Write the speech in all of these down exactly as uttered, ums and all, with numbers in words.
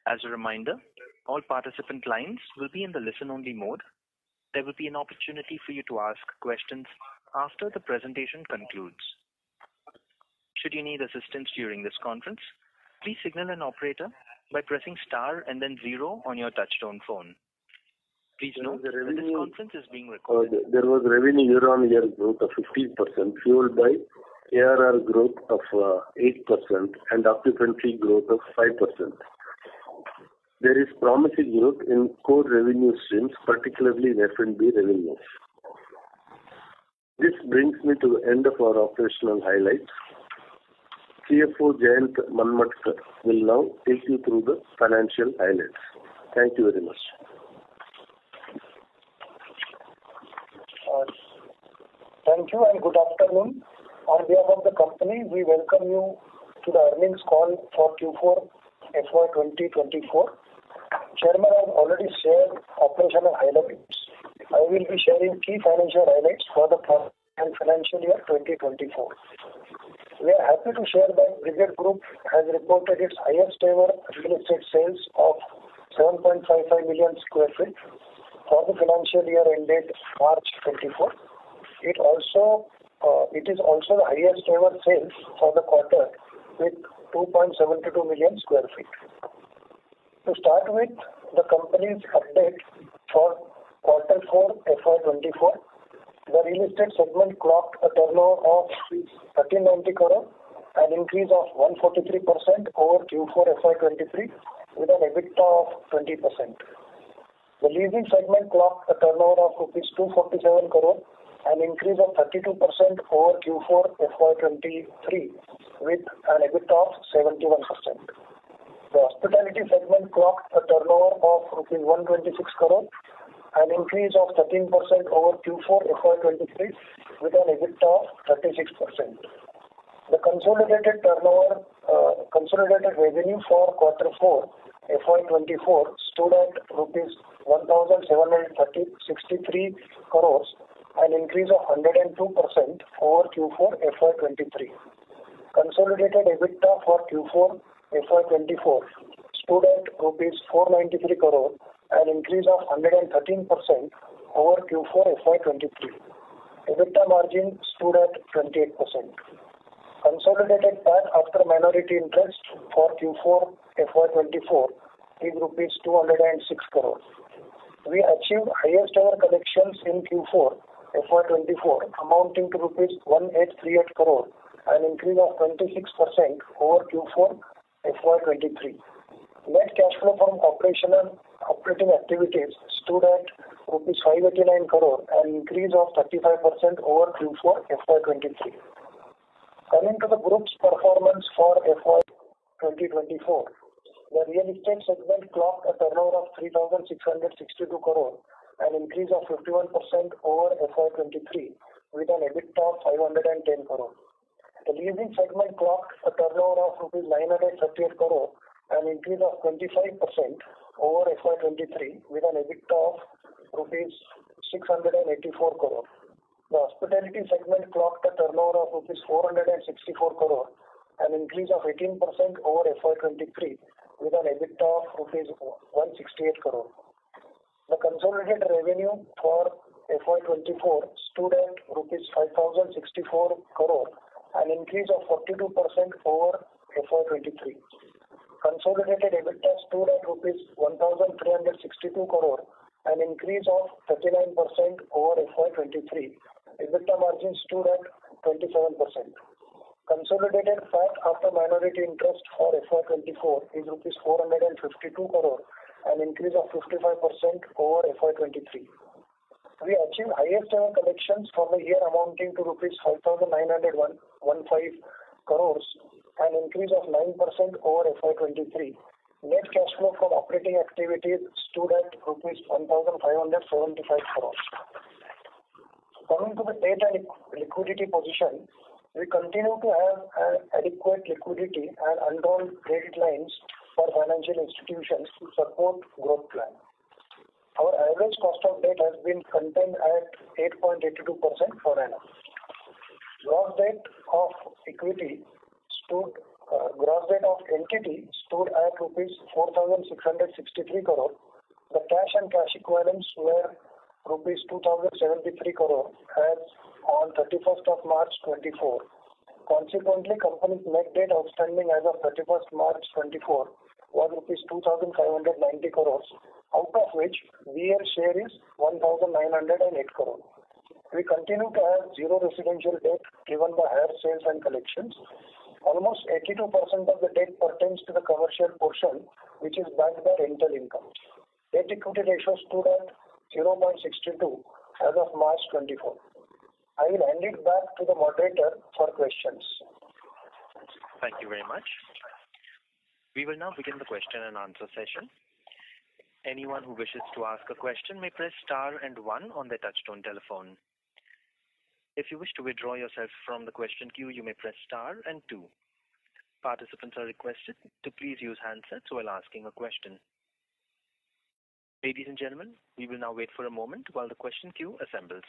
As a reminder, all participant lines will be in the listen-only mode. There will be an opportunity for you to ask questions after the presentation concludes. Should you need assistance during this conference, please signal an operator by pressing star and then zero on your touchtone phone. Please note that this conference is being recorded. Uh, there was revenue year-on-year growth of fifteen percent, fueled by A R R growth of uh, eight percent and occupancy growth of five percent. There is promising growth in core revenue streams, particularly in F and B revenues. This brings me to the end of our operational highlights. C F O Jayant Manmadkar will now take you through the financial highlights. Thank you very much. Uh, thank you and good afternoon. On behalf of the company, we welcome you to the earnings call for Q four F Y twenty twenty-four. Chairman has already shared operational highlights. I will be sharing key financial highlights for the financial year twenty twenty-four. We are happy to share that Brigade Group has reported its highest ever real estate sales of seven point five five million square feet for the financial year ended March twenty-four. It also uh, it is also the highest ever sales for the quarter with two point seven two million square feet. To start with, the company's update for quarter four F Y twenty-four, the real estate segment clocked a turnover of thirteen ninety crore, an increase of one hundred forty-three percent over Q four F Y twenty-three with an EBITDA of twenty percent. The leasing segment clocked a turnover of rupees two hundred forty-seven crore, an increase of thirty-two percent over Q four F Y twenty-three with an EBITDA of seventy-one percent. The hospitality segment clocked a turnover of rupees one hundred twenty-six crore, an increase of thirteen percent over Q four F Y twenty-three with an EBITDA of thirty-six percent. The consolidated turnover, uh, consolidated revenue for quarter four F Y twenty-four stood at rupees one thousand seven hundred sixty-three crores, an increase of one hundred two percent over Q four F Y twenty-three. Consolidated EBITDA for Q four F Y twenty-four stood at rupees four hundred ninety-three crore, an increase of one hundred thirteen percent over Q four F Y twenty-three. EBITDA margin stood at twenty-eight percent. Consolidated P A T after minority interest for Q four F Y twenty-four is rupees two hundred six crore. We achieved highest ever collections in Q four F Y twenty-four amounting to rupees one thousand eight hundred thirty-eight crore, an increase of twenty-six percent over Q four F Y twenty-three. Net cash flow from operational operating activities stood at rupees five hundred eighty-nine crore, an increase of thirty-five percent over Q four F Y twenty-three. Coming to the group's performance for F Y twenty twenty-four, the real estate segment clocked a turnover of three thousand six hundred sixty-two crore, an increase of fifty-one percent over F Y twenty-three with an EBITDA of five hundred ten crore. The leasing segment clocked a turnover of rupees nine hundred thirty-eight crore, an increase of twenty-five percent over F Y twenty-three with an EBITDA of rupees six hundred eighty-four crore. The hospitality segment clocked a turnover of rupees four hundred sixty-four crore, an increase of eighteen percent over F Y twenty-three with an EBITDA of rupees one hundred sixty-eight crore. The consolidated revenue for F Y twenty-four stood at rupees five thousand sixty-four crore, an increase of forty-two percent over F Y twenty-three. Consolidated EBITDA stood at rupees one thousand three hundred sixty-two crore, an increase of thirty-nine percent over F Y twenty-three. EBITDA margin stood at twenty-seven percent. Consolidated P A T after minority interest for F Y twenty-four is rupees four hundred fifty-two crore, an increase of fifty-five percent over F Y twenty-three. We achieved highest ever collections for the year amounting to rupees five thousand nine hundred fifteen crores, an increase of nine percent over F Y twenty-three. Net cash flow from operating activities stood at rupees one thousand five hundred seventy-five crores. Coming to the debt and liquidity position, we continue to have an adequate liquidity and undrawn credit lines for financial institutions to support growth plan. Our average cost of debt has been contained at eight point eight two percent per annum. Gross debt of equity stood Uh, gross debt of entity stood at rupees four thousand six hundred sixty-three crore. The cash and cash equivalents were rupees two thousand seventy-three crore as on thirty-first of March twenty-four. Consequently, company's net debt outstanding as of thirty-first March twenty-four was rupees two thousand five hundred ninety crores, out of which V L share is one thousand nine hundred eight crore. We continue to have zero residential debt driven by higher sales and collections. Almost eighty-two percent of the debt pertains to the commercial portion, which is backed by rental income. Debt equity ratio stood at zero point six two as of March twenty-four. I will hand it back to the moderator for questions. Thank you very much. We will now begin the question and answer session. Anyone who wishes to ask a question may press star and one on their touchtone telephone. If you wish to withdraw yourself from the question queue, you may press star and two. Participants are requested to please use handsets while asking a question. Ladies and gentlemen, we will now wait for a moment while the question queue assembles.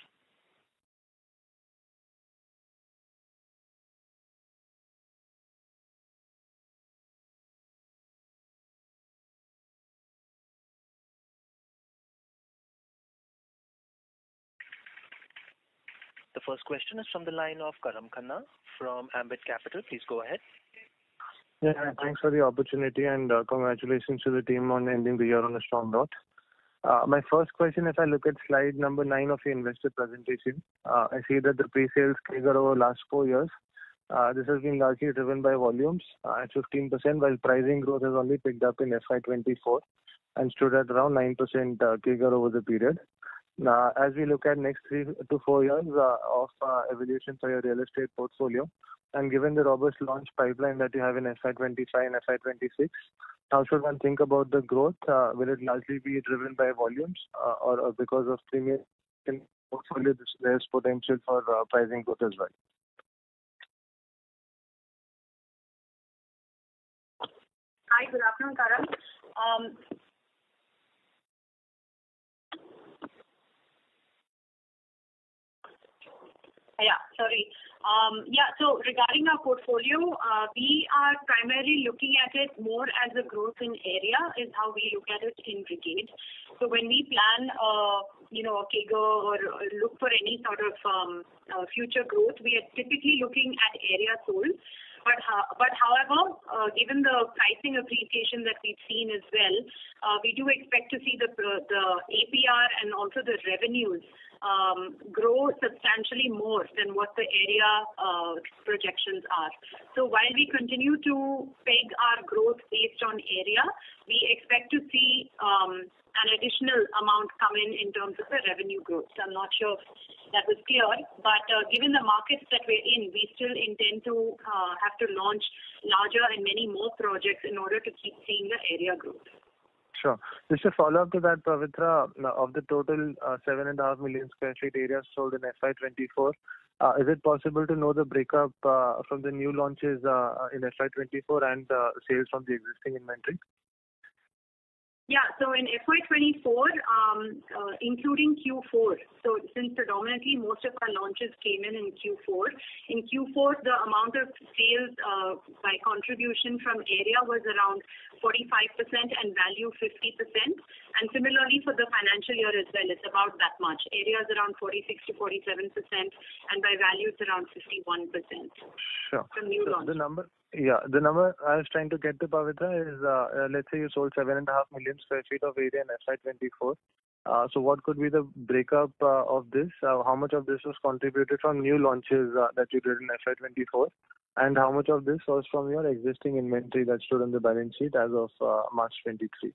The first question is from the line of Karam Khanna from Ambit Capital. Please go ahead. Yeah, thanks for the opportunity and uh, congratulations to the team on ending the year on a strong note. Uh, my first question, if I look at slide number nine of your investor presentation, uh, I see that the pre-sales C A G R over the last four years, uh, this has been largely driven by volumes uh, at fifteen percent, while pricing growth has only picked up in F Y twenty-four and stood at around nine percent uh, C A G R over the period. Now, as we look at next three to four years uh, of uh, evolution for your real estate portfolio, and given the robust launch pipeline that you have in F Y twenty-five and F Y twenty-six, how should one think about the growth? Uh, will it largely be driven by volumes uh, or, or because of premium portfolio, there's potential for uh, pricing growth as well? Hi, good afternoon, Karan. Um, Yeah, sorry. Um, yeah, so regarding our portfolio, uh, we are primarily looking at it more as a growth in area is how we look at it in Brigade. So when we plan, uh, you know, a C A G R or look for any sort of um, uh, future growth, we are typically looking at area sold. But, uh, but however, uh, given the pricing appreciation that we've seen as well, uh, we do expect to see the the A P R and also the revenues um, grow substantially more than what the area uh, projections are. So while we continue to peg our growth based on area, we expect to see um, an additional amount come in in terms of the revenue growth. So I'm not sure if that was clear, but uh, given the markets that we're in, we still intend to uh, have to launch larger and many more projects in order to keep seeing the area growth. Sure. Just a follow-up to that, Pavitra, of the total uh, seven point five million square feet area sold in F Y twenty-four, uh, is it possible to know the breakup uh, from the new launches uh, in F Y twenty-four and uh, sales from the existing inventory? Yeah, so in F Y twenty-four, um, uh, including Q four, so since predominantly most of our launches came in in Q four, in Q four the amount of sales uh, by contribution from area was around forty-five percent and value fifty percent. And similarly for the financial year as well, it's about that much. Area is around forty-six to forty-seven percent and by value it's around fifty-one percent. Sure. From new so launch. The number, yeah, the number I was trying to get to, Pavitra, is uh, uh, let's say you sold seven point five million square feet of area in F Y twenty-four. Uh, so what could be the breakup uh, of this? Uh, how much of this was contributed from new launches uh, that you did in F Y twenty-four? And how much of this was from your existing inventory that stood on the balance sheet as of uh, March twenty-three?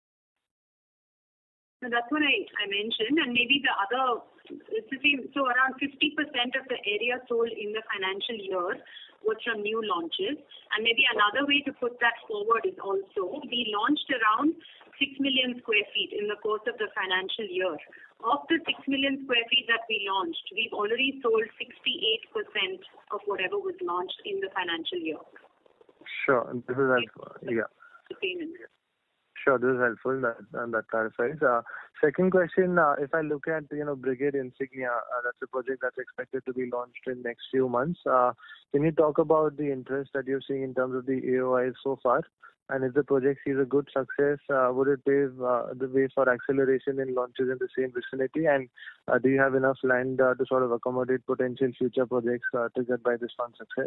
So that's what I, I mentioned, and maybe the other, it's the same, so around fifty percent of the area sold in the financial year was from new launches. And maybe another way to put that forward is also, we launched around six million square feet in the course of the financial year. Of the six million square feet that we launched, we've already sold sixty-eight percent of whatever was launched in the financial year. Sure. This is as, yeah. The payment. Sure, this is helpful. That and that clarifies. Uh, Second question, uh, if I look at, you know, Brigade Insignia, uh, that's a project that's expected to be launched in next few months. Uh, Can you talk about the interest that you're seeing in terms of the A O Is so far? And if the project sees a good success, uh, would it pave uh, the way for acceleration in launches in the same vicinity? And uh, do you have enough land uh, to sort of accommodate potential future projects uh, triggered by this one success?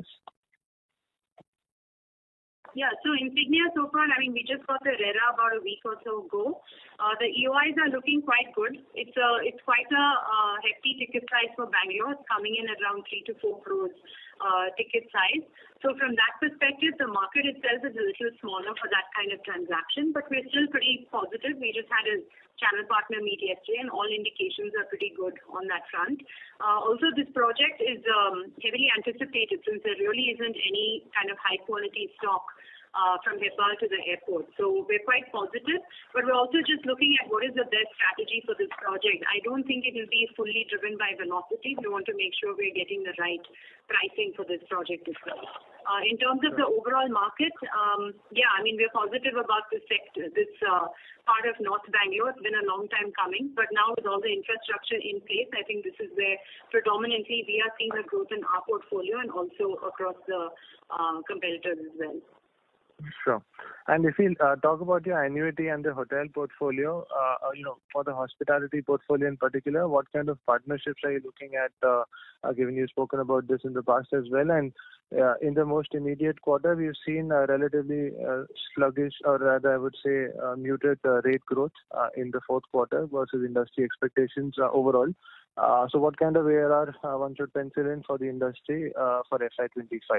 Yeah, so Insignia so far, I mean, we just got the RERA about a week or so ago. Uh, the E O Is are looking quite good. It's a, it's quite a uh, hefty ticket size for Bangalore. It's coming in at around three to four crores uh, ticket size. So from that perspective, the market itself is a little smaller for that kind of transaction, but we're still pretty positive. We just had a channel partner meet yesterday, and all indications are pretty good on that front. Uh, also, this project is um, heavily anticipated since there really isn't any kind of high quality stock Uh, from Hebbal to the airport. So we're quite positive, but we're also just looking at what is the best strategy for this project. I don't think it will be fully driven by velocity. We want to make sure we're getting the right pricing for this project as well. Uh, in terms of the overall market, um, yeah, I mean, we're positive about this sector, this uh, part of North Bangalore. It's been a long time coming, but now with all the infrastructure in place, I think this is where predominantly we are seeing the growth in our portfolio and also across the uh, competitors as well. Sure. And if we uh, talk about your annuity and the hotel portfolio, uh, you know, for the hospitality portfolio in particular, what kind of partnerships are you looking at, uh, uh, given you've spoken about this in the past as well? And uh, in the most immediate quarter, we've seen a relatively uh, sluggish, or rather I would say uh, muted uh, rate growth uh, in the fourth quarter versus industry expectations uh, overall. Uh, so what kind of A R R uh, one should pencil in for the industry uh, for F Y twenty-five?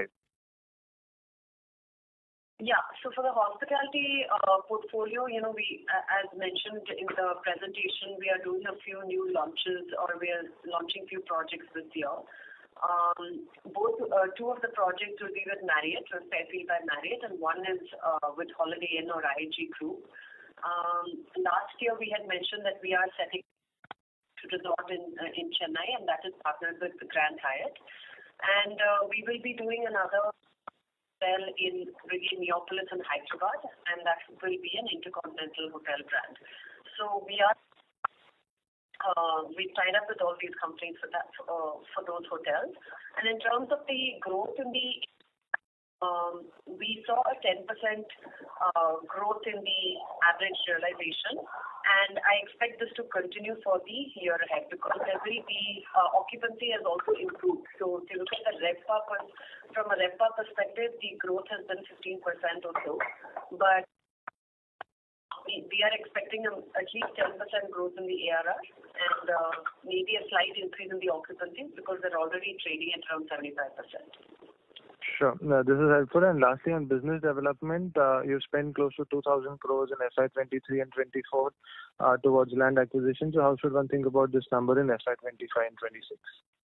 Yeah. So for the hospitality uh, portfolio, you know, we, uh, as mentioned in the presentation, we are doing a few new launches, or we are launching few projects this year. Um, both, uh, two of the projects will be with Marriott, with Fairfield by Marriott, and one is uh, with Holiday Inn or I A G Group. Um, last year we had mentioned that we are setting a resort in uh, in Chennai, and that is partnered with the Grand Hyatt. And uh, we will be doing another hotel in Brigade Neopolis in Hyderabad, and that will be an intercontinental hotel brand. So we are uh, we signed up with all these companies for that uh, for those hotels. And in terms of the growth in the um, we saw a ten percent uh, growth in the average realization, and I expect this to continue for the year ahead because there will be uh, occupancy has also improved. So if you look at the RevPAR, from a RevPAR perspective, the growth has been fifteen percent or so, but we, we are expecting a, at least ten percent growth in the A R R and uh, maybe a slight increase in the occupancy because they're already trading at around seventy-five percent. Sure. No, this is helpful. And lastly, on business development, uh, you spent close to two thousand crores in F Y twenty-three and twenty-four uh, towards land acquisition. So how should one think about this number in F Y twenty-five and twenty-six?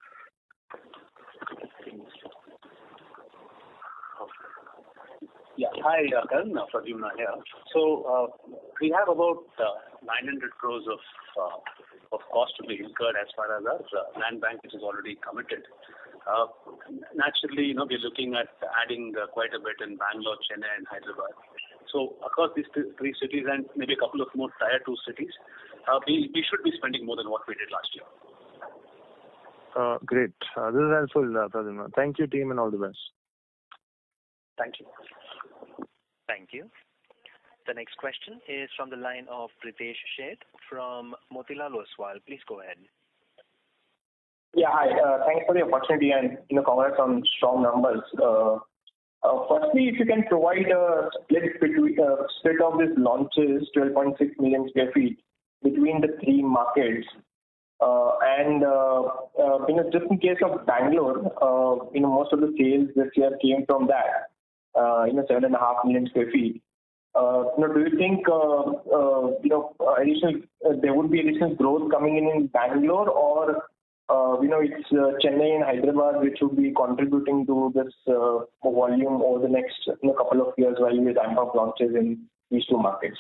Yeah. Hi, uh, Karan, uh, Pradyumna here. So uh, we have about uh, nine hundred crores of uh, of cost to be incurred as far as our uh, land bank, which is already committed. Uh, naturally, you know, we're looking at adding uh, quite a bit in Bangalore, Chennai, and Hyderabad. So across these th- three cities and maybe a couple of more tier two cities, uh, we we should be spending more than what we did last year. Uh, great. Uh, this is helpful, uh, Pradyumna. Thank you, team, and all the best. Thank you. Thank you. The next question is from the line of Pritesh Sheth from Motilal Oswal. Please go ahead. Yeah, hi. Uh, thanks for the opportunity and, you know, congrats on strong numbers. Uh, uh, firstly, if you can provide a split between uh, split of these launches, twelve point six million square feet, between the three markets. Uh, and, uh, uh, you know, just in case of Bangalore, uh, you know, most of the sales this year came from that, uh, you know, seven and a half million square feet. Uh, you know, do you think, uh, uh, you know, additional, uh, there would be additional growth coming in in Bangalore, or Uh, you know, it's uh, Chennai and Hyderabad which would be contributing to this uh, volume over the next you know, couple of years while we ramp up launches in these two markets?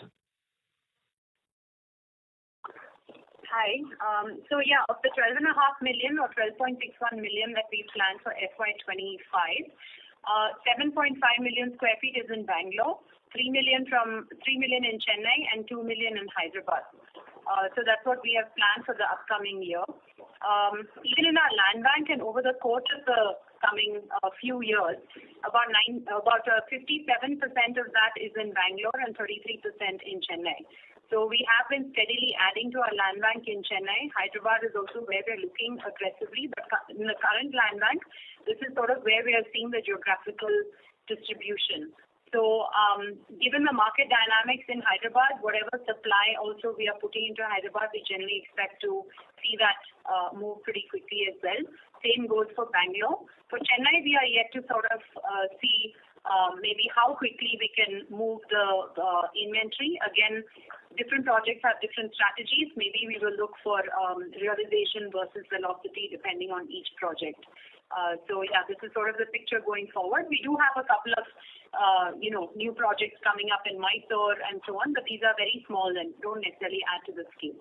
Hi. Um, so yeah, of the twelve and a half million or twelve point six one million that we planned for F Y twenty-five, uh, seven point five million square feet is in Bangalore three million from three million in Chennai and two million in Hyderabad. Uh, so that's what we have planned for the upcoming year. Um, even in our land bank and over the course of the coming uh, few years, about nine, about uh, fifty-seven percent of that is in Bangalore and thirty-three percent in Chennai. So we have been steadily adding to our land bank in Chennai. Hyderabad is also where we're looking aggressively, but in the current land bank, this is sort of where we are seeing the geographical distribution. So um, given the market dynamics in Hyderabad, whatever supply also we are putting into Hyderabad, we generally expect to see that uh, move pretty quickly as well. Same goes for Bangalore. For Chennai, we are yet to sort of uh, see uh, maybe how quickly we can move the uh, inventory. Again, different projects have different strategies. Maybe we will look for um, realization versus velocity depending on each project. Uh, so yeah, this is sort of the picture going forward. We do have a couple of Uh, you know, new projects coming up in Mysore and so on, but these are very small and don't necessarily add to the scale.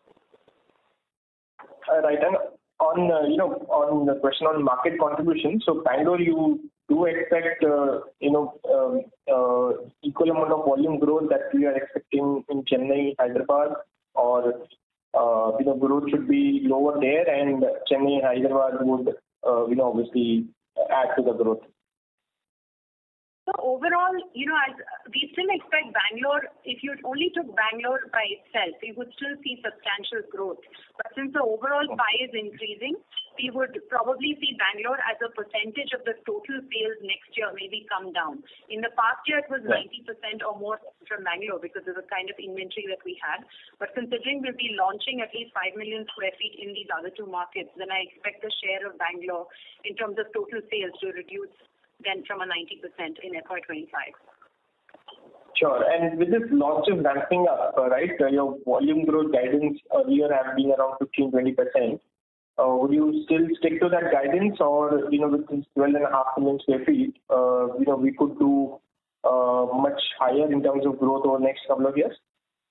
Uh, right, and on uh, you know on the question on market contribution, so Bangalore, you do expect uh, you know um, uh, equal amount of volume growth that we are expecting in Chennai, Hyderabad, or uh, you know growth should be lower there, and Chennai, Hyderabad would uh, you know obviously add to the growth. So overall, you know, as we still expect Bangalore, if you only took Bangalore by itself, we would still see substantial growth. But since the overall pie is increasing, we would probably see Bangalore as a percentage of the total sales next year maybe come down. In the past year, it was ninety percent or more from Bangalore because of the kind of inventory that we had. But considering we'll be launching at least five million square feet in these other two markets, then I expect the share of Bangalore in terms of total sales to reduce then from a ninety percent in F Y twenty-five. Sure. And with this launches ramping up, uh, right, uh, your volume growth guidance earlier have been around fifteen to twenty percent. Uh, would you still stick to that guidance, or, you know, with this twelve and a half million square feet, uh, you know, we could do uh, much higher in terms of growth over the next couple of years?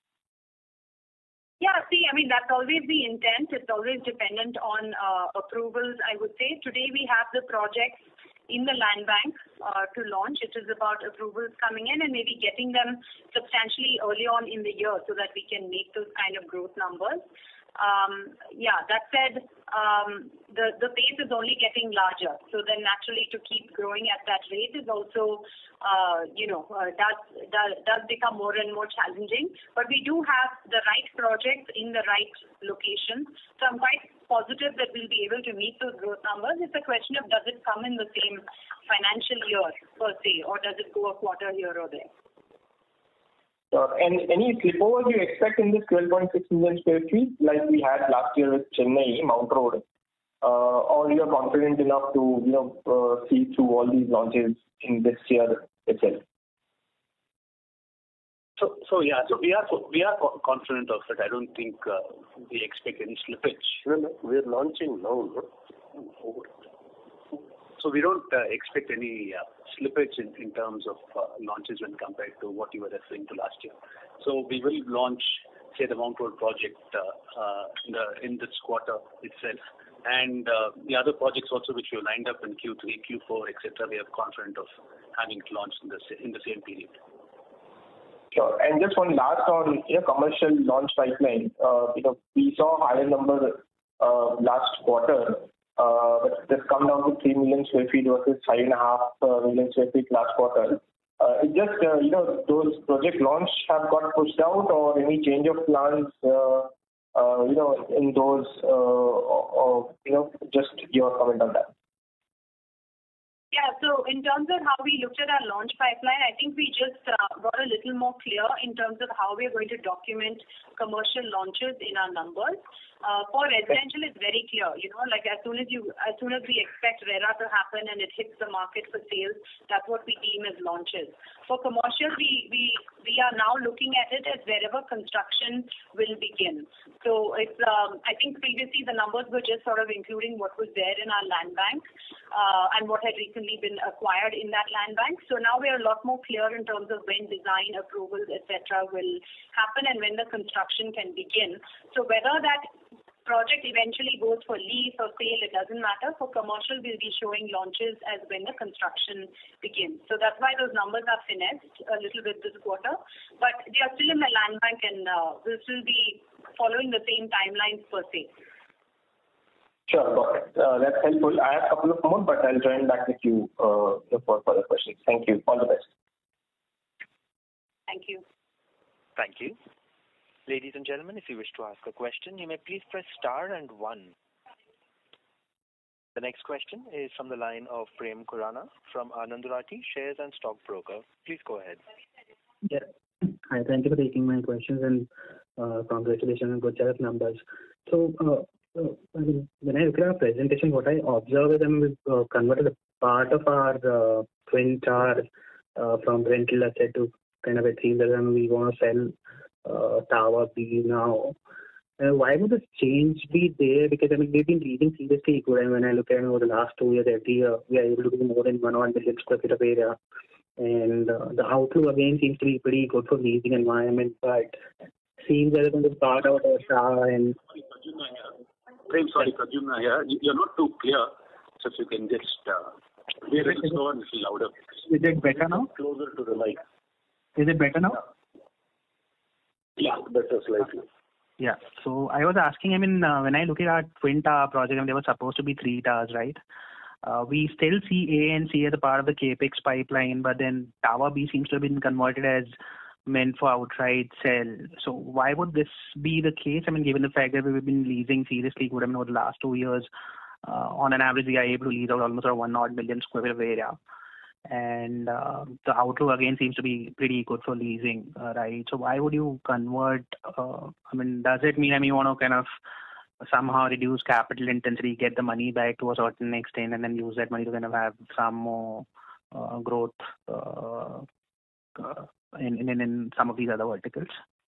Yeah, see, I mean, that's always the intent. It's always dependent on uh, approvals, I would say. Today we have the projects in the land bank uh, to launch. It is about approvals coming in and maybe getting them substantially early on in the year so that we can make those kind of growth numbers. Um, yeah, that said, um, the, the pace is only getting larger. So then naturally to keep growing at that rate is also, uh, you know, uh, does, does, does become more and more challenging. But we do have the right projects in the right locations. So I'm quite positive that we'll be able to meet those growth numbers. It's a question of does it come in the same financial year per se, or does it go a quarter here or there? Sure. And any slipovers you expect in this twelve point six million square feet like we had last year with Chennai, Mount Road, uh, or you are confident enough to, you know, uh, see through all these launches in this year itself? So, so yeah, so we are we are confident of it. I don't think uh, we expect any slippage. No, no, we are launching now. No? So we don't uh, expect any uh, slippage in, in terms of uh, launches when compared to what you were referring to last year. So we will launch, say, the Mount Road project uh, uh, in, the, in this quarter itself. And uh, the other projects also which we lined up in Q three, Q four, et cetera, we are confident of having it launched in the, in the same period. Sure. And just one last on, you know, commercial launch pipeline. Uh, you know, we saw a higher number uh, last quarter. Uh, but it has come down to three million square feet versus five and a half uh, million square feet last quarter. Uh, it just, uh, you know, those project launch have got pushed out, or any change of plans, uh, uh, you know, in those, uh, or, or, you know, just your comment on that. Yeah, so in terms of how we looked at our launch pipeline, I think we just uh, got a little more clear in terms of how we're going to document commercial launches in our numbers. Uh, for residential, it's very clear, you know, like as soon as you, as soon as we expect RERA to happen and it hits the market for sales, that's what we deem as launches. For commercial, we, we, we are now looking at it as wherever construction will begin. So it's, um, I think previously the numbers were just sort of including what was there in our land bank uh, and what had recently been acquired in that land bank. So now we are a lot more clear in terms of when design approvals, et cetera, will happen and when the construction can begin. So whether that project eventually goes for lease or sale, it doesn't matter. For commercial, we'll be showing launches as when the construction begins. So that's why those numbers are finessed a little bit this quarter. But they are still in the land bank and uh, will still be following the same timelines per se. Sure, got it. Uh, that's helpful. I have a couple of more, but I'll join back with you uh, for further questions. Thank you. All the best. Thank you. Thank you. Ladies and gentlemen, if you wish to ask a question, you may please press star and one. The next question is from the line of Prem Khurana from Anand Rathi Shares and Stock Broker. Please go ahead. Yeah. Hi, thank you for taking my questions and uh, congratulations on good set of numbers. So, uh, uh, I mean, when I look at our presentation, what I observe is I mean, we've uh, converted a part of our uh, twin tower uh, from rental asset to kind of a thing that I mean, we want to sell uh, Tower B now. Uh, why would this change be there? Because I mean, we've been leading seriously good. And when I look at it over the last two years, every year we are able to do more than one or million square feet of area. And uh, the outlook again seems to be pretty good for leasing environment, but seems that it's going to start out as tower and. Prem, sorry, Pradyumna here. You're not too clear, so if you can just uh, be a little slower and a little louder. Is it better now? Closer to the mic. Is it better now? Yeah, better slightly. Yeah. So I was asking, I mean, uh, when I look at our Twin Tower project, I mean, there were supposed to be three towers, right? Uh, we still see A and C as a part of the capex pipeline, but then Tower B seems to have been converted as meant for outright sell. So why would this be the case? I mean, given the fact that we've been leasing seriously good, I mean, over the last two years, uh, on an average, we are able to lease out almost one odd million square feet of area. And uh, the outlook again seems to be pretty good for leasing, uh, right? So why would you convert? Uh, I mean, does it mean I mean you want to kind of somehow reduce capital intensity, get the money back to a certain extent, and then use that money to kind of have some more uh, growth uh, uh, in, in in some of these other verticals?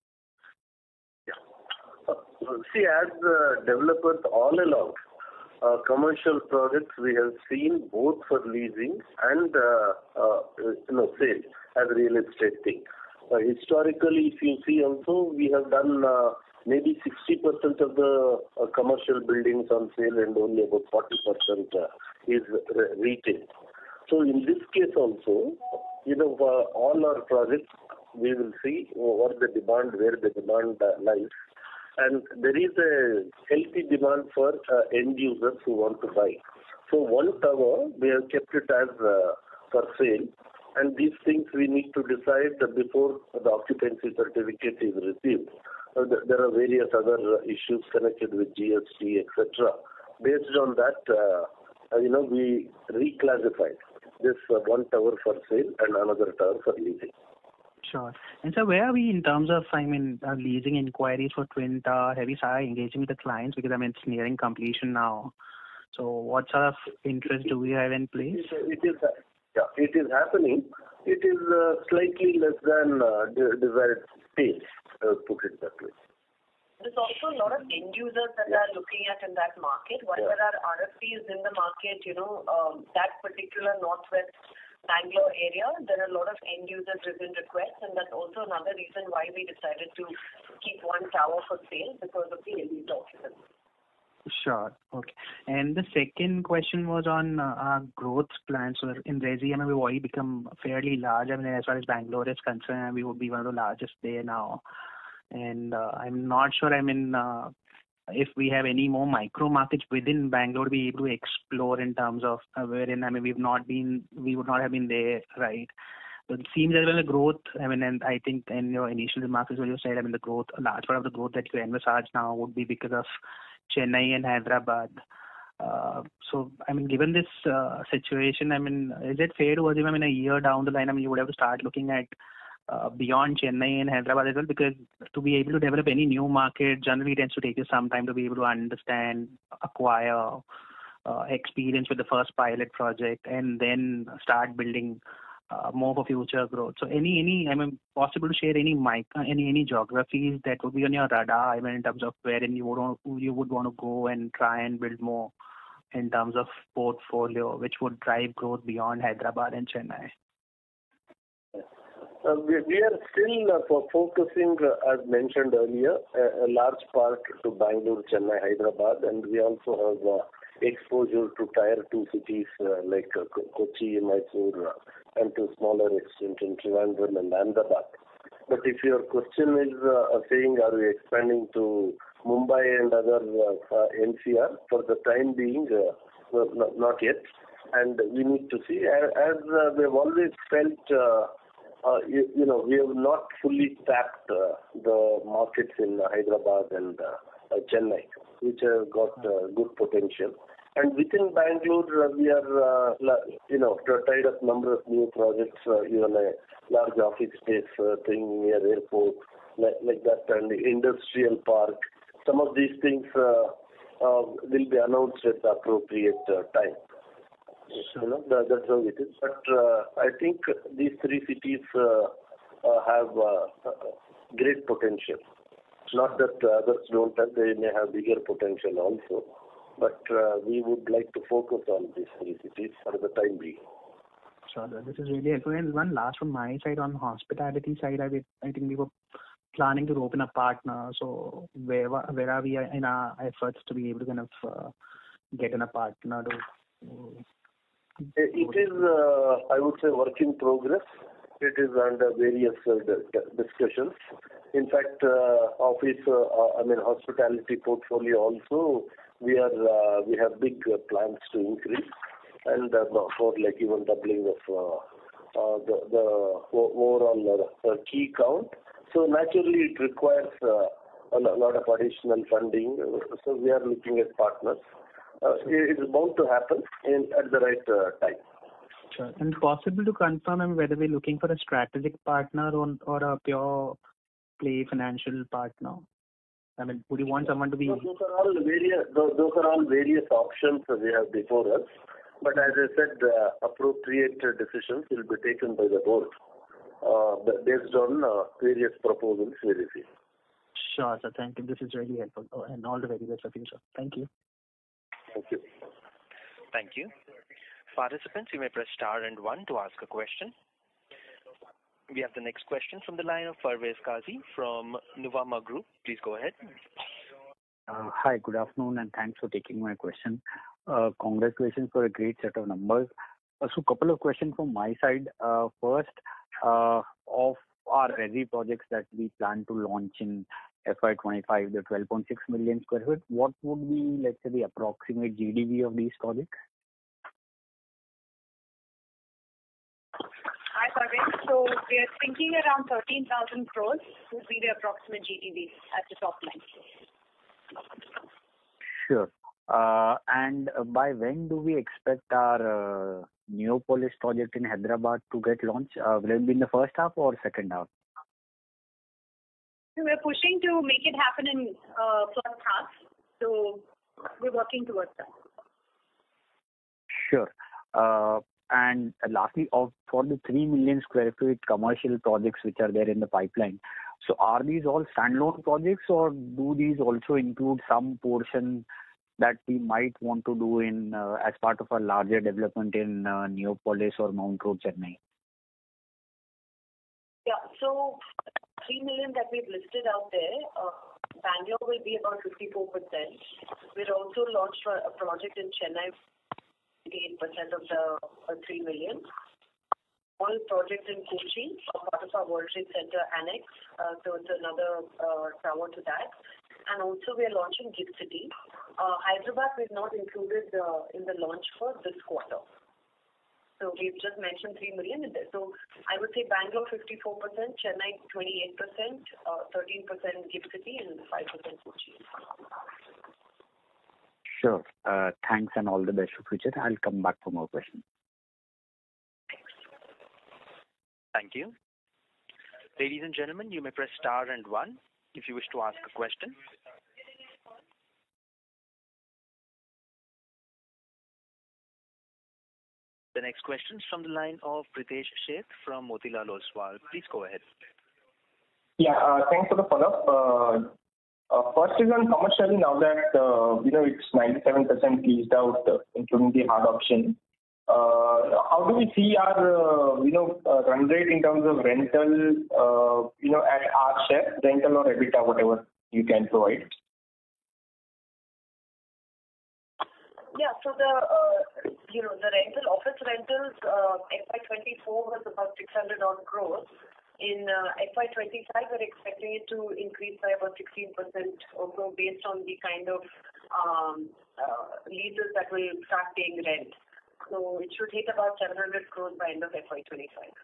Yeah. Uh, see, as uh, developers all along. Uh, commercial projects we have seen both for leasing and uh, uh, you know sale as real estate thing. Uh, historically, if you see also, we have done uh, maybe sixty percent of the uh, commercial buildings on sale and only about forty percent uh, is re- retail. So in this case also, you know, uh, all our projects we will see what the demand, where the demand uh, lies. And there is a healthy demand for uh, end users who want to buy. So one tower, we have kept it as uh, for sale. And these things we need to decide before the occupancy certificate is received. Uh, there are various other issues connected with G S T, et cetera. Based on that, uh, you know, we reclassified this uh, one tower for sale and another tower for leasing. Sure. And so where are we in terms of, I mean, uh, leasing inquiries for Twin Tower? Have you started engaging with the clients? Because, I mean, it's nearing completion now. So what sort of interest do we have in place? It is, yeah, it is happening. It is uh, slightly less than uh, the desired pace, uh, put it that way. There's also a lot of end users that yeah. are looking at in that market. While yeah. there are R F Ps in the market, you know, um, that particular northwest Bangalore area, there are a lot of end user driven requests, and that's also another reason why we decided to keep one tower for sale because of the elite occupancy. Sure. Okay. And the second question was on uh, our growth plans. So in Resi, I mean, we've already become fairly large. I mean, as far as Bangalore is concerned, we would be one of the largest there now. And uh, I'm not sure, I mean, uh, if we have any more micro markets within Bangalore to be able to explore in terms of uh, wherein, I mean, we've not been, we would not have been there, right? So it seems as well the growth, I mean, and I think in your initial remarks as well, you said, I mean, the growth, a large part of the growth that you envisage now would be because of Chennai and Hyderabad. Uh, so, I mean, given this uh, situation, I mean, is it fair to assume, I mean, a year down the line, I mean, you would have to start looking at Uh, beyond Chennai and Hyderabad as well, because to be able to develop any new market generally tends to take you some time to be able to understand, acquire uh, experience with the first pilot project, and then start building uh, more for future growth. So, any any I mean, possible to share any mic, any any geographies that would be on your radar? I mean, in terms of wherein you would want, you would want to go and try and build more in terms of portfolio, which would drive growth beyond Hyderabad and Chennai. Uh, we, we are still uh, for focusing, uh, as mentioned earlier, a, a large part to Bangalore, Chennai, Hyderabad, and we also have uh, exposure to tier two cities uh, like uh, Kochi, Mysore, uh, and to smaller extent in Trivandrum and Ahmedabad. But if your question is uh, saying are we expanding to Mumbai and other uh, uh, N C R, for the time being, uh, not, not yet. And we need to see, as, as uh, we've always felt, uh, uh, you, you know, we have not fully tapped uh, the markets in Hyderabad and uh, uh, Chennai, which have got uh, good potential. And within Bangalore, uh, we are, uh, you know, tied up number of new projects, uh, even a large office space uh, thing near airport, like, like that, and the industrial park. Some of these things uh, uh, will be announced at the appropriate uh, time. You know, that, that's how it is. But uh, I think these three cities uh, uh, have uh, great potential. Not that uh, others don't have, they may have bigger potential also. But uh, we would like to focus on these three cities for the time being. Sure, this is really helpful. And one last from my side on hospitality side, I, I think we were planning to open a partner. So where where are we in our efforts to be able to kind of uh, get in a partner to? Uh, it is, uh, I would say, work in progress. It is under various uh, discussions. In fact, uh, office, uh, I mean, hospitality portfolio also, we are uh, we have big uh, plans to increase, and uh, for like even doubling of uh, uh, the, the overall uh, key count. So naturally, it requires uh, a lot of additional funding. So we are looking at partners. Uh, it is bound to happen in, at the right uh, time. Sure. And possible to confirm whether we're looking for a strategic partner or, or a pure play financial partner? I mean, would you want someone to be? Those, those are all various. Those, those are all various options we have before us. But as I said, uh, appropriate decisions will be taken by the board uh, based on uh, various proposals we receive. Sure, sir. Thank you. This is really helpful, oh, and all the very best for future. Thank you. Thank you. Thank you. Participants, you may press star and one to ask a question. We have the next question from the line of Parvez Qazi from Nuvama Group. Please go ahead. Uh, hi, good afternoon, and thanks for taking my question. Uh, congratulations for a great set of numbers. Uh, so, couple of questions from my side. Uh, first, uh, of our resi projects that we plan to launch in F Y twenty-five, the twelve point six million square feet, what would be, let's say, the approximate G D V of these projects? Hi, Parvez. So we are thinking around thirteen thousand crores would be the approximate G D V at the top line. Sure. Uh, and uh, by when do we expect our uh, Neopolis project in Hyderabad to get launched? Uh, will it be in the first half or second half? We're pushing to make it happen in uh, first half. So we're working towards that. Sure. Uh, and uh, lastly, of for the three million square feet commercial projects which are there in the pipeline, so are these all standalone projects, or do these also include some portion that we might want to do in uh, as part of a larger development in uh, Neopolis or Mount Road, Chennai? Yeah, so three million that we've listed out there, uh, Bangalore will be about fifty-four percent. We're also launched a project in Chennai, eighty-eight percent of the uh, three million. All projects in Kochi are part of our World Trade Center annex, uh, so it's another uh, tower to that. And also we are launching Gift City. Uh, Hyderabad we've not included uh, in the launch for this quarter. So we've just mentioned three million in there. So I would say Bangalore fifty-four percent, Chennai twenty-eight percent, uh, thirteen percent Gift City, and five percent Kochi. Sure. Uh, thanks and all the best for future. I'll come back for more questions. Thank you. Ladies and gentlemen, you may press star and one if you wish to ask a question. The next question is from the line of Pritesh Sheth from Motilal Oswal. Please go ahead. Yeah, uh, thanks for the follow-up. Uh, uh, first is on commercial. Now that uh, you know it's ninety-seven percent leased out, uh, including the hard option. uh, how do we see our, uh, you know, uh, run rate in terms of rental, uh, you know, at our share, rental or EBITDA, whatever you can provide? Yeah. So the, uh, you know, the rental, office rentals, uh, F Y twenty-four was about six hundred odd crores. In uh, F Y twenty-five, we're expecting it to increase by about sixteen percent or so based on the kind of um, uh, leases that will start paying rent. So it should hit about seven hundred crores by end of F Y twenty-five.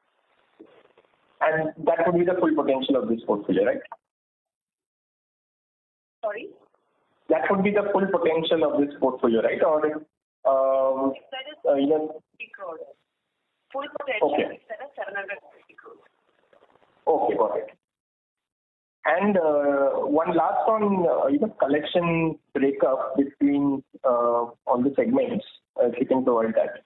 And that would be the full potential of this portfolio, right? Sorry? That would be the full potential of this portfolio, right? Or, um, That is uh, you know, fifty crores. Full potential okay. is set at seven hundred fifty crores. Okay, got it. And uh, one last on, uh, you know, collection breakup between uh, all the segments, uh, if you can provide that.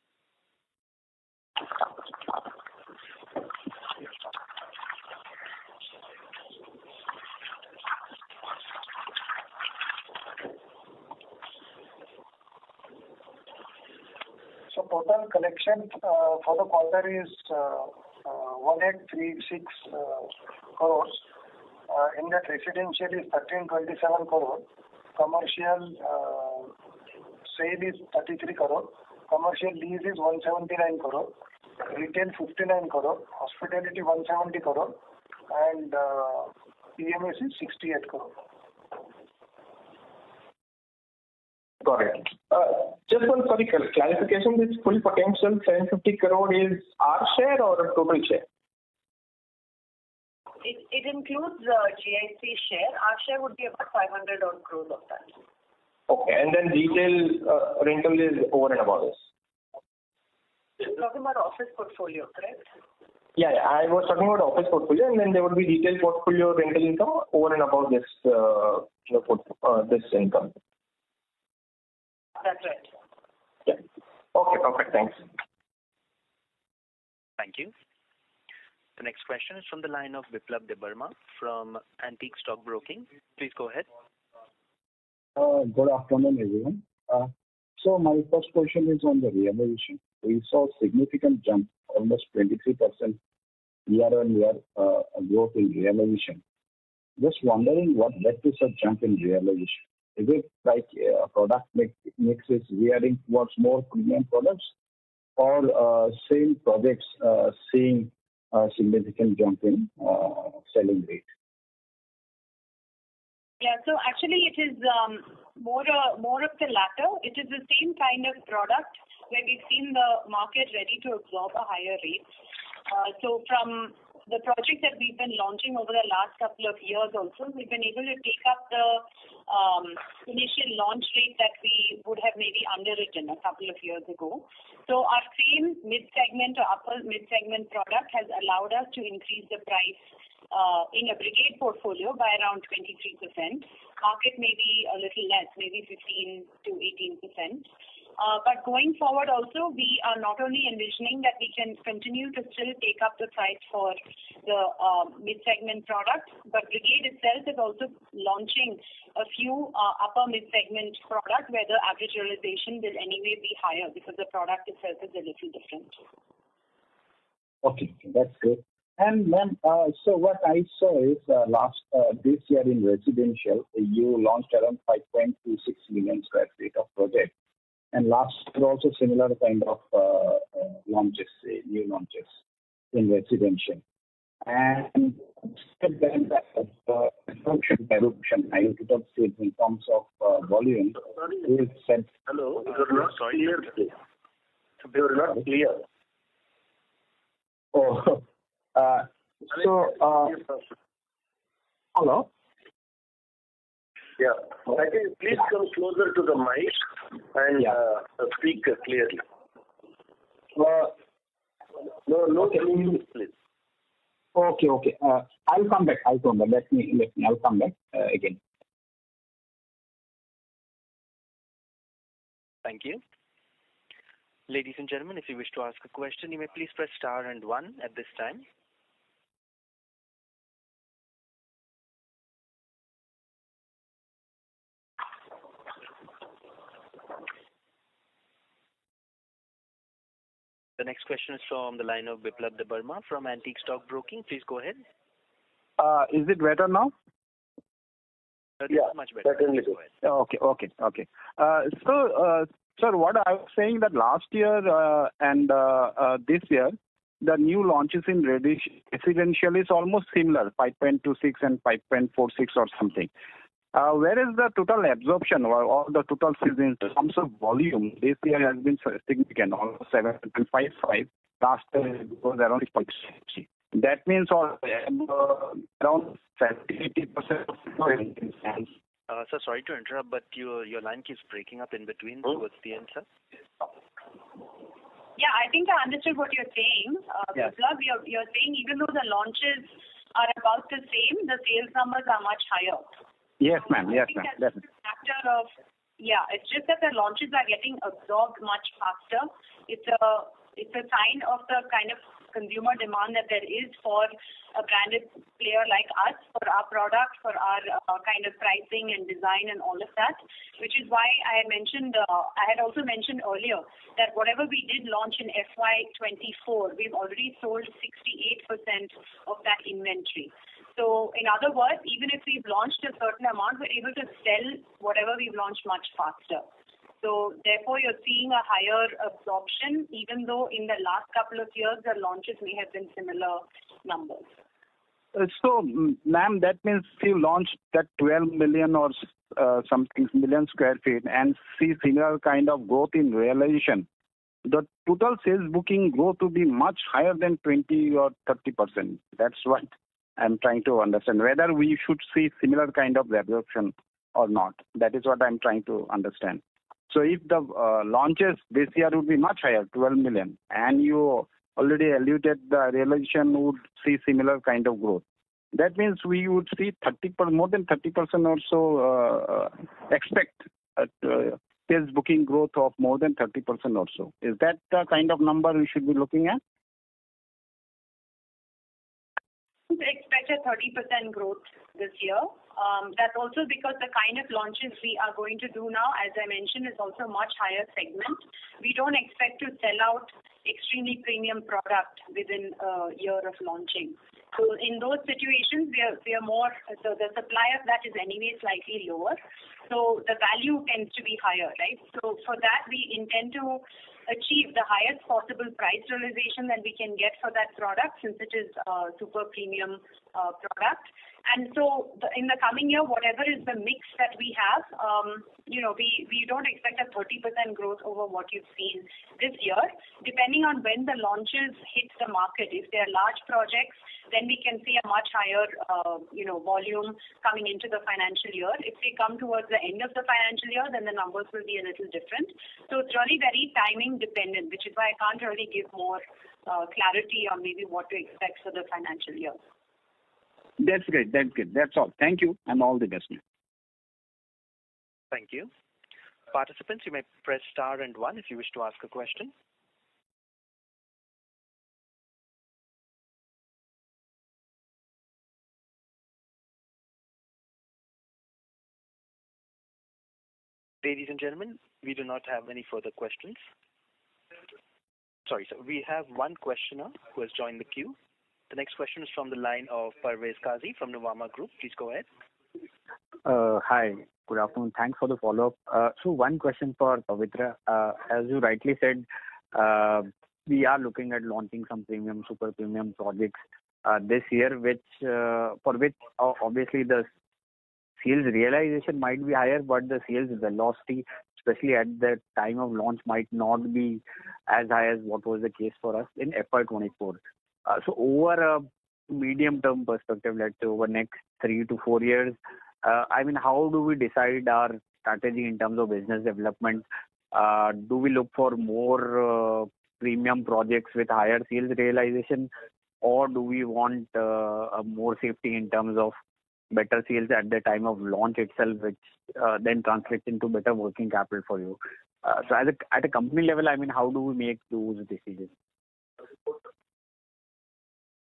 So total collection uh, for the quarter is uh, uh, one eight three six uh, crores. Uh, in that residential is thirteen twenty-seven crore. Commercial uh, sale is thirty-three crore. Commercial lease is one seventy-nine crore. Retail fifty-nine crore. Hospitality one seventy crore. And uh, P M S is sixty-eight crore. Got it. Uh, Just one, sorry, clar- clarification. This full potential seven hundred fifty crore is our share or a total share? It, it includes uh, G I C share. Our share would be about five hundred odd crores of that. Okay. And then retail uh, rental is over and above this? You're talking about office portfolio, correct? Yeah, yeah, I was talking about office portfolio, and then there would be retail portfolio rental income over and above this, uh, you know, port- uh, this income. That's right. Yeah. Okay, perfect. Thanks. Thank you. The next question is from the line of Biplab Debarma from Antique Stock Broking. Please go ahead. Uh, Good afternoon, everyone. Uh, So my first question is on the realization. We saw significant jump, almost twenty-three percent year-on-year uh, growth in realization. Just wondering what led to such jump in realization. Is it like uh, product mix mix is veering towards more premium products, or uh, same projects uh, seeing a significant jump in uh, selling rate? Yeah, so actually it is um, more uh, more of the latter. It is the same kind of product where we've seen the market ready to absorb a higher rate. Uh, so from the projects that we've been launching over the last couple of years also, we've been able to take up the um, initial launch rate that we would have maybe underwritten a couple of years ago. So our same mid-segment or upper mid-segment product has allowed us to increase the price uh, in a brigade portfolio by around twenty-three percent. Market may be a little less, maybe fifteen to eighteen percent. Uh, but going forward also, we are not only envisioning that we can continue to still take up the price for the uh, mid-segment products, but Brigade itself is also launching a few uh, upper mid-segment products where the average realization will anyway be higher because the product itself is a little different. Okay, that's good. And ma'am, uh, so what I saw is uh, last uh, this year in residential, you launched around five point two six million square feet of project. And last year also similar kind of uh, uh, launches, say, new launches in residential. And then the construction eruption, I would not say in terms of uh, volume, is said. Hello, you're not clear. You're not clear. Oh, uh, so, uh, hello? Yeah. I think please come closer to the mic and Yeah. uh, speak clearly. Uh, No, no, Okay. please, please. Okay, okay. Uh, I'll come back. I'll come back. Let me, let me, I'll come back uh, again. Thank you. Ladies and gentlemen, if you wish to ask a question, you may please press star and one at this time. The next question is from the line of Biplab Debbarma from Antique Stock Broking. Please go ahead. Uh, is it better now? Uh, Yeah, much better. certainly. Please go ahead. Okay, okay, okay. Uh, so, uh, sir, what I was saying that last year uh, and uh, uh, this year, the new launches in resi- residential is almost similar, five point two six and five point four six or something. Uh, whereas the total absorption or, or the total sales in terms of volume this year has been significant, almost seven point five five. Last year it was around six point six. That means all, uh, around seventy to eighty percent of the sales. Uh, sir, sorry to interrupt, but your your line keeps breaking up in between Hmm? towards the end, sir. Yeah, I think I understood what you're saying. Uh, Yes. Biplab, you're, you're saying even though the launches are about the same, the sales numbers are much higher. Yes, ma'am. Yes, I think ma'am. that's Definitely. a factor of, yeah, it's just that the launches are getting absorbed much faster. It's a it's a sign of the kind of consumer demand that there is for a branded player like us, for our product, for our uh, kind of pricing and design and all of that, which is why I had mentioned, uh, I had also mentioned earlier that whatever we did launch in F Y twenty-four, we've already sold sixty-eight percent of that inventory. So in other words, even if we've launched a certain amount, we're able to sell whatever we've launched much faster. So therefore, you're seeing a higher absorption, even though in the last couple of years, the launches may have been similar numbers. Uh, So, mm, ma'am, that means you launched that twelve million or uh, something million square feet and see similar kind of growth in realization. The total sales booking growth will be much higher than twenty or thirty percent. That's what I'm trying to understand. Whether we should see similar kind of absorption or not. That is what I'm trying to understand. So if the uh, launches this year would be much higher, twelve million, and you already alluded the realization would see similar kind of growth. That means we would see thirty per, more than thirty percent or so uh, expect uh, sales booking growth of more than thirty percent or so. Is that the kind of number we should be looking at? We expect a thirty percent growth this year. Um, that's also because the kind of launches we are going to do now, as I mentioned, is also much higher segment. We don't expect to sell out extremely premium product within a year of launching. So in those situations, we are, we are more, so the supply of that is anyway slightly lower. So the value tends to be higher, right? So for that, we intend to achieve the highest possible price realization that we can get for that product, since it is a super premium uh, product. And so the, in the coming year, whatever is the mix that we have, um, you know, we, we don't expect a thirty percent growth over what you've seen this year. Depending on when the launches hit the market, if they're large projects, then we can see a much higher, uh, you know, volume coming into the financial year. If they come towards the end of the financial year, then the numbers will be a little different. So it's really very timing dependent, which is why I can't really give more uh, clarity on maybe what to expect for the financial year. That's great. That's good. That's all. Thank you, and all the best. Thank you. Participants, you may press star and one if you wish to ask a question. Ladies and gentlemen, we do not have any further questions. Sorry, sir. We have one questioner who has joined the queue. The next question is from the line of Parvez Qazi from Nuvama Group. Please go ahead. Uh, hi, good afternoon. Thanks for the follow-up. Uh, so one question for Pavitra. Uh, as you rightly said, uh, we are looking at launching some premium, super premium projects uh, this year, which uh, for which uh, obviously the sales realization might be higher, but the sales velocity, especially at the time of launch, might not be as high as what was the case for us in F Y twenty-four. Uh, so over a medium-term perspective, let's say over next three to four years, uh, I mean, how do we decide our strategy in terms of business development? Uh, do we look for more uh, premium projects with higher sales realization, or do we want uh, a more safety in terms of better sales at the time of launch itself, which uh, then translates into better working capital for you? Uh, so as a, at a company level, I mean, how do we make those decisions?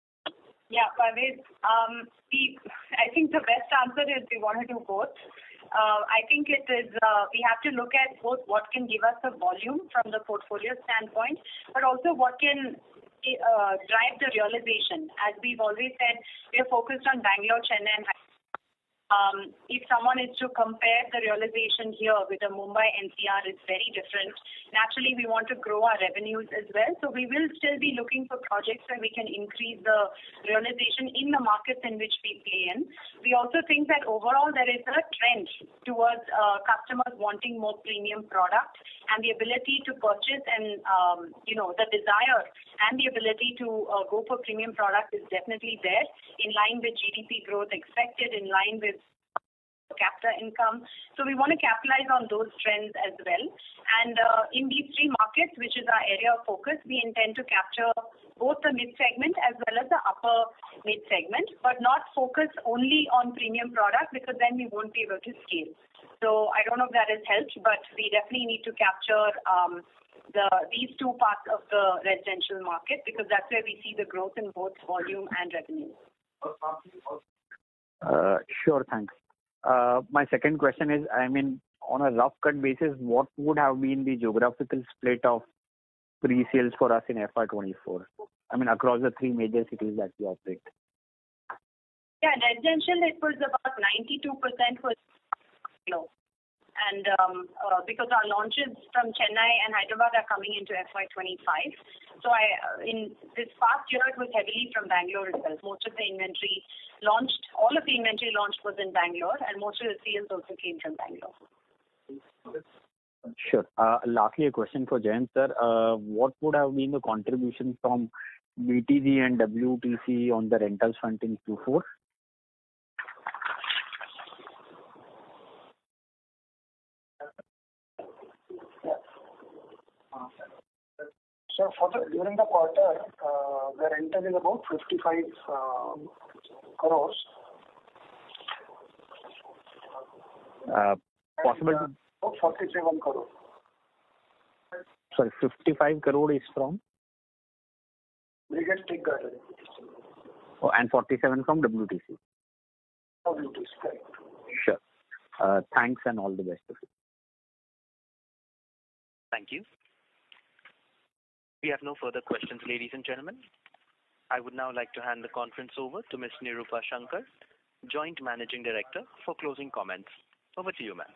Yeah, Parvez, um, we, I think the best answer is we want to do both. uh, I think it is, uh, we have to look at both what can give us the volume from the portfolio standpoint, but also what can uh, drive the realization. As we've always said, we are focused on Bangalore, Chennai, and Um, if someone is to compare the realization here with the Mumbai N C R, it's very different. Naturally, we want to grow our revenues as well. So we will still be looking for projects where we can increase the realization in the markets in which we play in. We also think that overall there is a trend towards uh, customers wanting more premium product, and the ability to purchase and, um, you know, the desire and the ability to uh, go for premium product is definitely there, in line with G D P growth expected, in line with capita income. So we want to capitalize on those trends as well. And uh, in these three markets, which is our area of focus, we intend to capture both the mid-segment as well as the upper mid-segment, but not focus only on premium product, because then we won't be able to scale. So I don't know if that has helped, but we definitely need to capture um, the these two parts of the residential market, because that's where we see the growth in both volume and revenue. Uh, sure, thanks. Uh, my second question is, I mean, on a rough cut basis, what would have been the geographical split of pre-sales for us in F Y twenty-four? I mean, across the three major cities that we operate. Yeah, residential, it was about ninety-two percent was low. And um, uh, because our launches from Chennai and Hyderabad are coming into F Y twenty-five. So I, uh, in this past year, it was heavily from Bangalore itself. Most of the inventory launched, all of the inventory launched was in Bangalore, and most of the sales also came from Bangalore. Sure. Uh, lastly, a question for Jayant sir. Uh, what would have been the contribution from B T G and W T C on the rentals front in Q four? So for the, during the quarter, uh, the rental is about fifty-five uh, crores. Uh, possible to... Uh, forty-seven crores. Sorry, fifty-five crore is from? Brigade Tech Garden. Oh, and forty-seven from W T C. W T C, correct. Sure. Uh, thanks and all the best of you. Thank you. We have no further questions, ladies and gentlemen. I would now like to hand the conference over to Miz Nirupa Shankar, Joint Managing Director, for closing comments. Over to you, ma'am.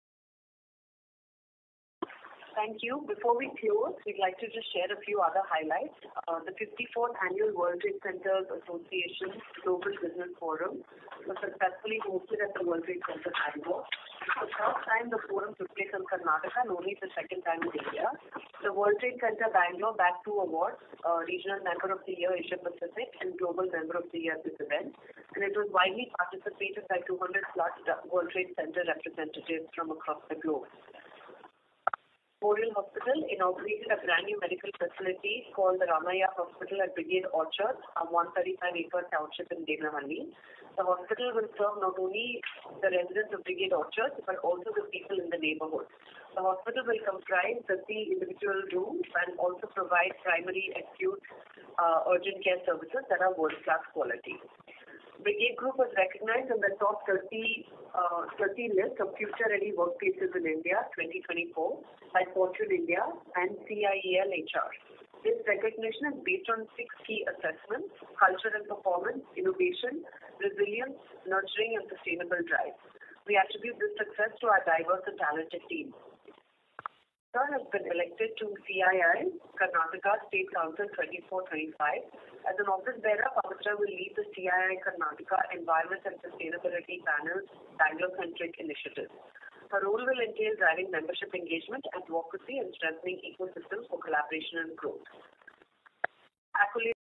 Thank you. Before we close, we'd like to just share a few other highlights. Uh, the fifty-fourth Annual World Trade Centers Association Global Business Forum was successfully hosted at the World Trade Center, Bangalore. For the first time, the forum took place in Karnataka, and only the second time in India. The World Trade Center Bangalore bagged two awards, uh, Regional Member of the Year Asia Pacific and Global Member of the Year at this event. And it was widely participated by two hundred plus World Trade Center representatives from across the globe. Memorial Hospital inaugurated a brand new medical facility called the Ramaya Hospital at Brigade Orchard, a one hundred thirty-five acre township in Devanahalli. The hospital will serve not only the residents of Brigade Orchard, but also the people in the neighborhood. The hospital will comprise thirty individual rooms and also provide primary, acute, uh, urgent care services that are world-class quality. Brigade Group was recognized in the top thirty, uh, thirty list of future-ready workplaces in India twenty twenty-four by Fortune India and C I E L H R. This recognition is based on six key assessments: culture and performance, innovation, resilience, nurturing, and sustainable drive. We attribute this success to our diverse and talented team. Sir has been elected to C I I, Karnataka State Council twenty-four twenty-five. As an office bearer, Pavitra will lead the C I I Karnataka Environment and Sustainability Panel's Bangalore-centric initiatives. Her role will entail driving membership engagement, advocacy, and strengthening ecosystems for collaboration and growth. Accolades